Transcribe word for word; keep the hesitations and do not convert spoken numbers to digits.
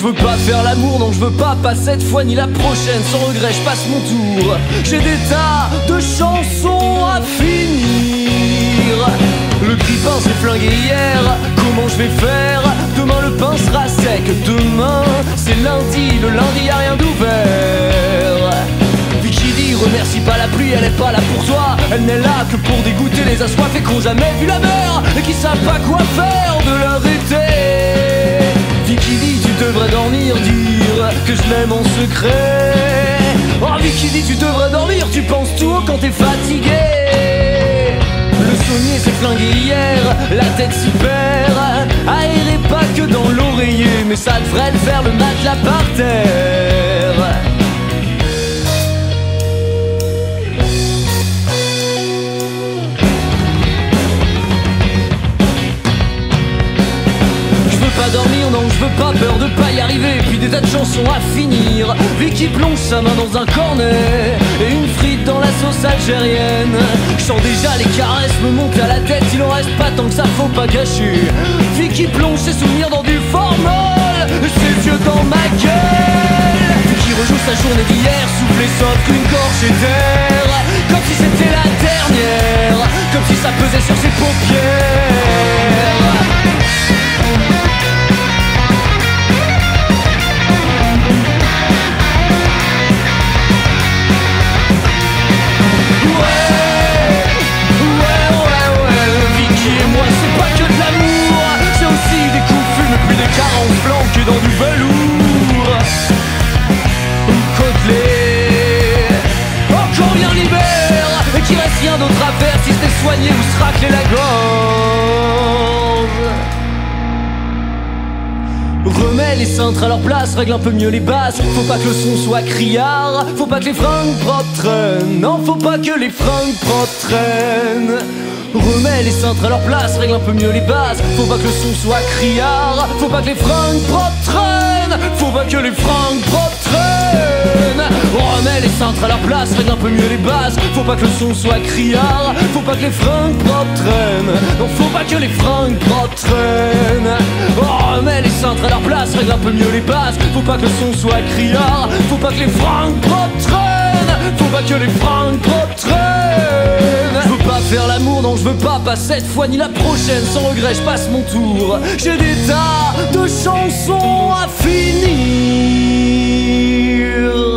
veux pas faire l'amour, non je veux pas, pas cette fois ni la prochaine. Sans regret je passe mon tour. J'ai des tas de chansons à finir. Le grille-pain s'est flingué hier, comment je vais faire? Demain le pain sera sec, demain c'est lundi, le lundi y'a rien d'ouvert. Vicky dit remercie pas la pluie, elle est pas là pour toi. Elle n'est là que pour dégoûter les assoiffés qui ont jamais vu la mer et qui savent pas quoi faire de leur été. Vicky dit tu devrais dormir, dire que je l'aime en secret. Oh Vicky dit tu devrais dormir, tu penses tout haut quand t'es fatigué. Le saunier s'est flingué hier, la tête s'y perd. Aérez pas que dans l'oreiller, mais ça devrait le faire le matelas par terre. Pas dormir, non je veux pas, peur de pas y arriver. Puis des tas de chansons à finir. Vicky plonge sa main dans un cornet et une frite dans la sauce algérienne. Je sens déjà les caresses me monter à la tête. Il en reste pas tant que ça, faut pas gâcher. Vicky plonge ses souvenirs dans du formol, ses yeux dans ma gueule. Vicky rejoue sa journée d'hier, soufflé sauf qu'une gorgée d'air. Comme si c'était la dernière, comme si ça pesait sur ses paupières. Carences flanquées dans du velours côtelé. Encore bien l'hiver et qu'il reste rien d'autre à faire si c'était soigner ou se racler la gorge. Remets les cintres à leur place, règle un peu mieux les basses. Faut pas que le son soit criard, faut pas que les fringues propres traînent. Non, faut pas que les fringues propres traînent. Remets les cintres à leur place, règle un peu mieux les basses. Faut pas que le son soit criard, faut pas que les fringues propres traînent. Faut pas que les fringues propres traînent. Remets les cintres à leur place, règle un peu mieux les basses. Faut pas que le son soit criard, faut pas que les fringues propres traînent. Non, faut pas que les fringues propres traînent. Remets les cintres à leur place, règle un peu mieux les basses. Faut pas que le son soit criard, faut pas que les fringues propres traînent. Faut pas que les fringues propres traînent. Je veux pas faire l'amour, non je veux pas, pas cette fois ni la prochaine. Sans regret je passe mon tour. J'ai des tas de chansons à finir.